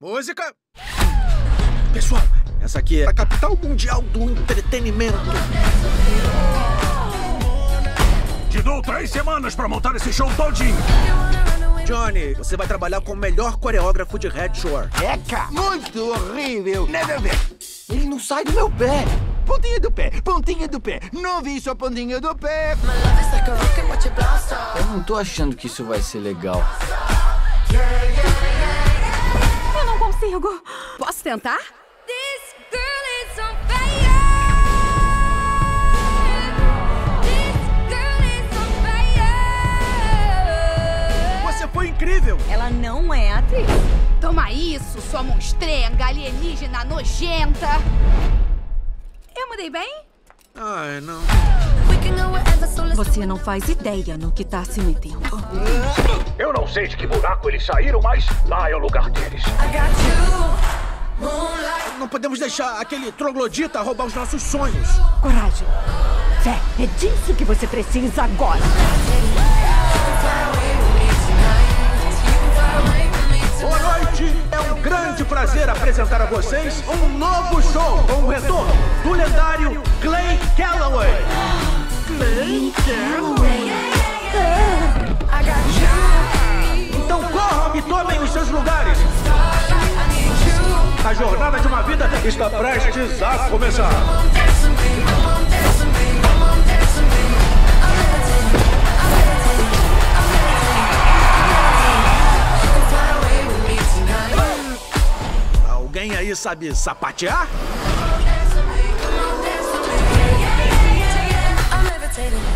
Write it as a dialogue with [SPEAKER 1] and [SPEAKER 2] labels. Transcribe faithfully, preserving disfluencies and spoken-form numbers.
[SPEAKER 1] Música! Pessoal, essa aqui é a capital mundial do entretenimento.
[SPEAKER 2] Te dou três semanas pra montar esse show todinho.
[SPEAKER 1] Johnny, você vai trabalhar com o melhor coreógrafo de Red Shore.
[SPEAKER 3] Eca! Muito horrível! Nada a ver! Ele não sai do meu pé! Pontinha do pé, pontinha do pé. Não vi sua pontinha do pé. Eu não tô achando que isso vai ser legal.
[SPEAKER 4] Eu não consigo. Posso tentar?
[SPEAKER 1] Você foi incrível.
[SPEAKER 4] Ela não é atriz.
[SPEAKER 5] Toma isso, sua monstrenga alienígena nojenta. Eu mudei bem?
[SPEAKER 1] Ai, não.
[SPEAKER 4] Você não faz ideia no que tá se metendo.
[SPEAKER 2] Eu não sei de que buraco eles saíram, mas lá é o lugar deles.
[SPEAKER 1] Não podemos deixar aquele troglodita roubar os nossos sonhos.
[SPEAKER 4] Coragem. Fé, é disso que você precisa agora.
[SPEAKER 1] Boa noite! É um grande prazer apresentar a vocês um novo show com o retorno do lendário Clay Calloway. Clay Calloway? Então corram e tomem os seus lugares. A jornada de uma vida está prestes a começar. Alguém aí sabe sapatear?
[SPEAKER 6] I'm levitating.